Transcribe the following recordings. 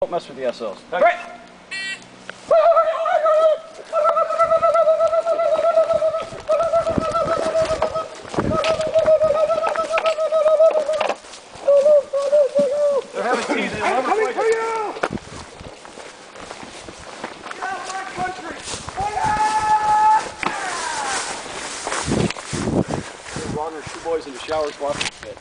Don't mess with the SLs. Right. They're having tea. They love it. For you. Get out of my country. Ron, there's two boys in the showers watching it.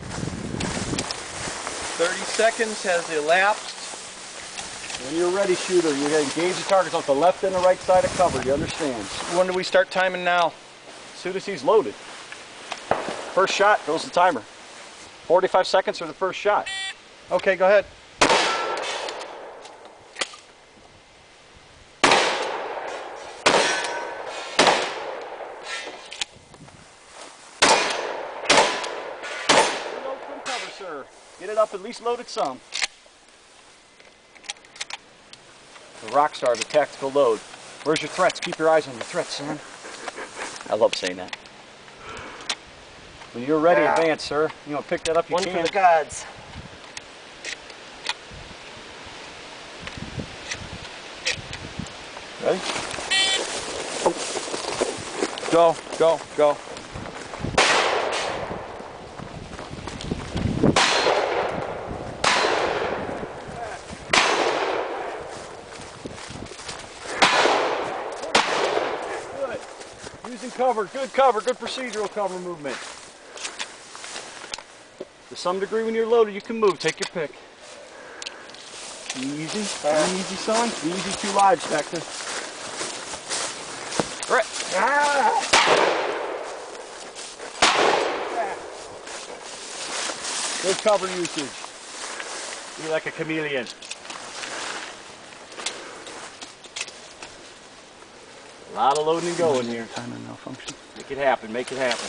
30 seconds has elapsed. When you're ready, shooter, you're going to engage the targets off the left and the right side of cover. You understand? When do we start timing now? As soon as he's loaded. First shot goes the timer. 45 seconds for the first shot. Okay, go ahead. Load from cover, sir. Get it up, at least load it some. The rock star, the tactical load. Where's your threats? Keep your eyes on your threats, son. I love saying that. When you're ready, advance, sir. You want to pick that up, you One can. for the gods. Ready? Go, go, go. Good. Using cover, good procedural cover movement. To some degree, when you're loaded, you can move. Take your pick. Easy, easy, son. Easy, 2 lives, Dexter. Right. Good cover usage. Be like a chameleon. A lot of loading and going here. Timer malfunction. Make it happen, make it happen.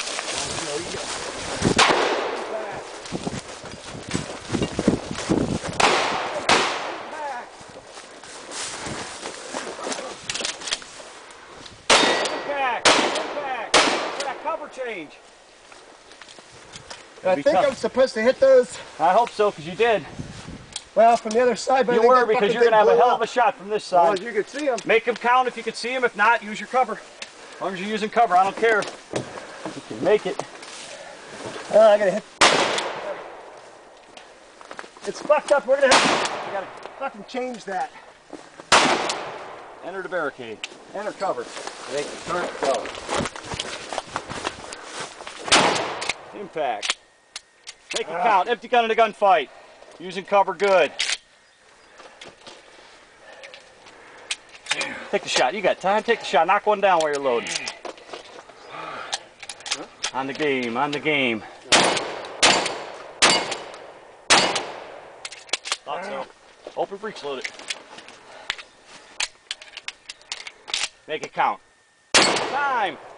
Cover change. I think I'm supposed to hit those. I hope so, because you did. Well, from the other side, but You were, because you're going to have a hell of a shot from this side. Well, as you can see them. Make them count if you can see them. If not, use your cover. As long as you're using cover, I don't care. You can make it. I gotta hit. It's fucked up. We're gonna have to. You got to Fucking change that. enter the barricade. Enter cover. Make it turn. Go. Impact. Make it count. Empty gun in a gunfight. Using cover good. Take the shot. You got time. Take the shot. Knock one down while you're loading. On the game. On the game. Thought so. Open breech. Load it. Make it count. Time.